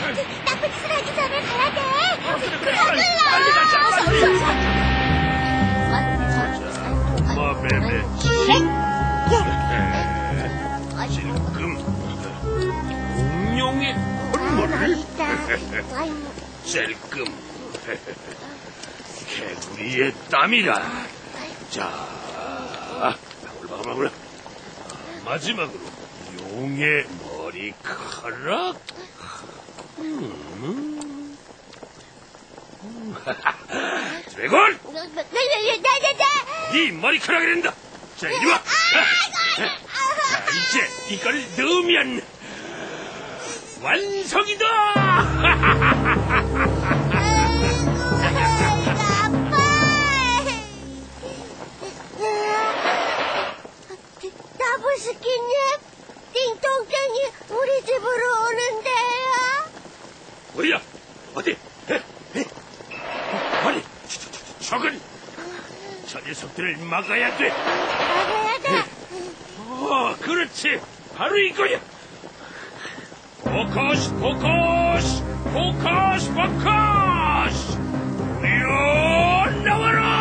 나쁜 짓을 하기 전에 가야 돼. 빨리 가자, 빨리. 도마뱀의 찔끔 공룡의 hormon을 찔끔 개구리의 땀이라. 자, 바글바글. 마지막으로 용의 머리카락. 드래곤! 네 머리카락이 된다. 자, 이리 와. 자, 이제 이걸 넣으면 완성이다. 나부스키님, 띵동댕이 우리 집으로 오는데요. 뭐야? 어디? 아니, 저건 저 녀석들을 막아야 돼. 막아야 돼. 그렇지. 바로 이거야. 포커스, 포커스, 포커스, 포커스. 우리여 나와라.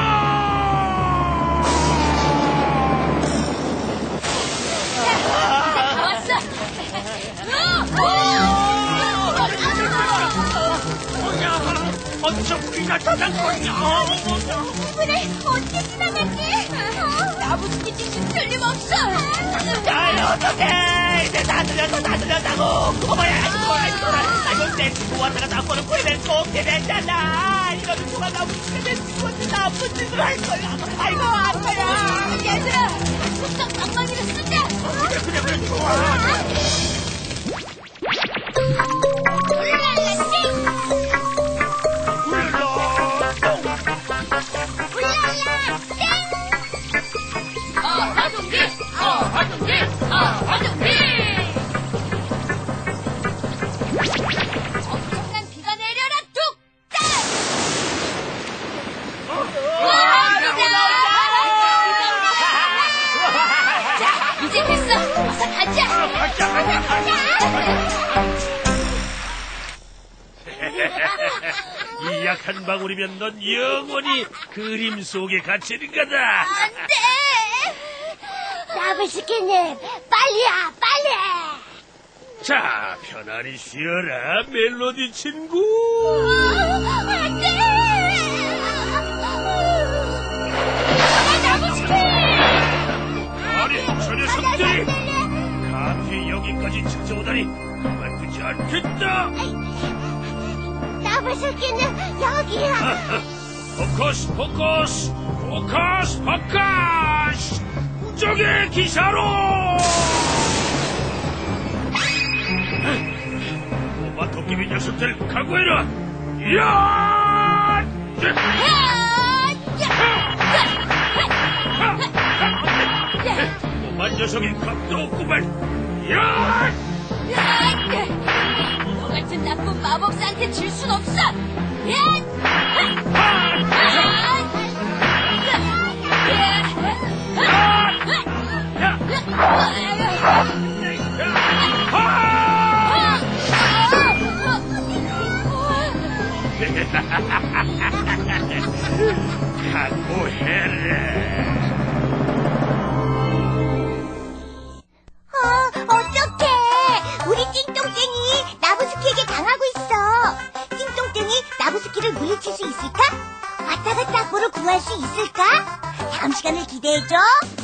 어쩜 우리가 저장거리냐. 그래, 어떻게 지나갔지? 나부스키 짓은 틀림없어. 어떡해. 이제 다 들렸다고. 아이고, 내 친구 왔다가 나보는 구해낼 수 없게 됐잖아. 이러면 누가 나부스키 내 친구한테 나쁜 짓을 할 거야. 아이고, 아파요. 얘들아, 속상 방망이를 쓰자. 그래, 좋아. 엄청난 비가 내려라 뚝딱! 자, 이제 됐어. 어서 가자. 이 약한 방울이면 넌 영원히 그림 속에 갇히는 거다. 안 돼! 나부스키님, 빨리야, 빨리! 자, 편안히 쉬어라, 멜로디 친구. 안 돼! 나부스키! 아니, 저 녀석들이 감히 여기까지 찾아오다니 그만두지 않겠다. 나부스키는 여기야. 포커스, 포커스, 포커스, 포커스. 저기 기사로. 꼬마 도깨비 녀석들 각오해라. 야! 꼬마 녀석이 겁도 없구만. 야! 너 같은 나쁜 마법사한테 질 순 없어. 어떡해. 우리 띵똥땡이 나부스키에게 당하고 있어. 띵똥땡이 나부스키를 물리칠 수 있을까? 왔다 갔다 악보를 구할 수 있을까? 다음 시간을 기대해줘.